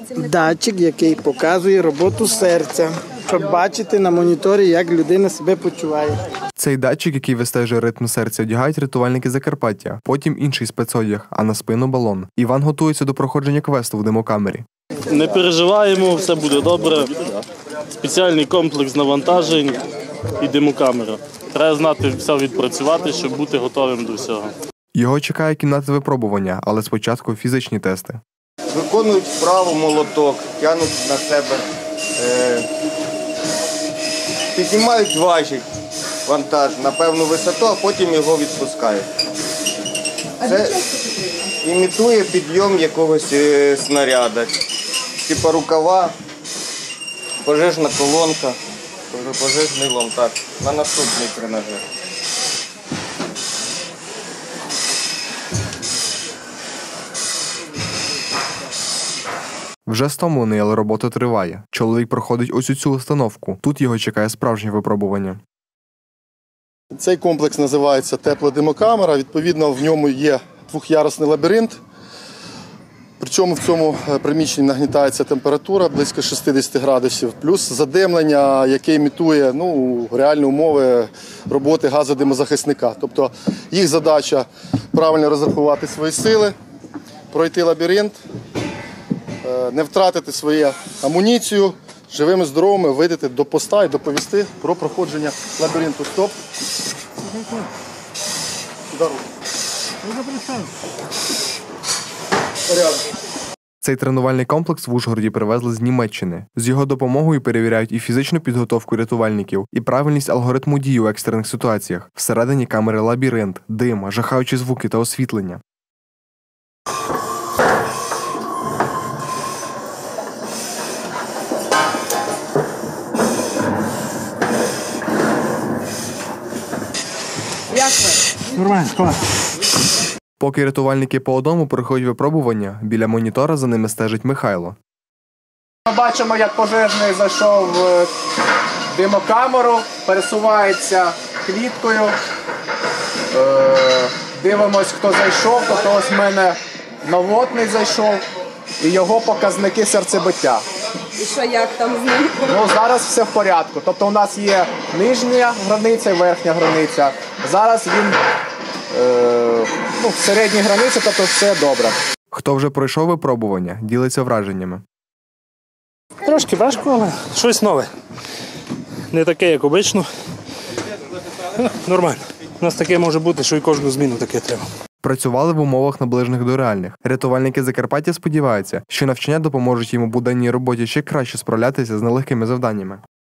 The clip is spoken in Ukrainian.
датчик, який показує роботу серця, щоб бачити на моніторі, як людина себе почуває. Цей датчик, який вистежує ритм серця, одягають рятувальники Закарпаття, потім інший спецодяг, а на спину балон. Іван готується до проходження квесту в димокамері. Не переживаємо, все буде добре. Спеціальний комплекс навантажень і димокамера. Треба знати все відпрацювати, щоб бути готовим до всього. Його чекає кімната випробування, але спочатку фізичні тести. Виконують вправу молоток, тягнуть на себе, піднімають важіль, вантаж на певну висоту, а потім його відпускають. Це імітує підйом якогось снаряда. Типа рукава, пожежна колонка, пожежний лом. Так, на наступний тренажер. Вже стомлений, але робота триває. Чоловік проходить ось цю установку. Тут його чекає справжнє випробування. Цей комплекс називається тепла димокамера. Відповідно, в ньому є двохярусний лабіринт. Причому в цьому приміщенні нагнітається температура близько 60 градусів, плюс задимлення, яке імітує реальні умови роботи газодимозахисника. Тобто їх задача правильно розрахувати свої сили, пройти лабіринт, не втратити свою амуніцію, живими, здоровими вийти до поста і доповісти про проходження лабіринту. Стоп. Цей тренувальний комплекс в Ужгороді привезли з Німеччини. З його допомогою перевіряють і фізичну підготовку рятувальників, і правильність алгоритму дій у екстрених ситуаціях. Всередині камери лабіринт, дим, жахаючі звуки та освітлення. Як ви? Нормально, клас. Поки рятувальники по одному проходять випробування, біля монітора за ними стежить Михайло. Ми бачимо, як пожежний зайшов в димокамеру, пересувається кліткою. Дивимось, хто зайшов, тобто ось в мене новотний зайшов і його показники серцебиття. І що, як там з ним? Зараз все в порядку. Тобто у нас є нижня границя і верхня границя. Зараз він в середній границі, тобто все добре. Хто вже пройшов випробування, ділиться враженнями. Трошки важко, але щось нове. Не таке, як обично. Нормально. У нас таке може бути, що і кожну зміну таке треба. Працювали в умовах наближених до реальних. Рятувальники Закарпаття сподіваються, що навчання допоможуть їм у буденній роботі ще краще справлятися з нелегкими завданнями.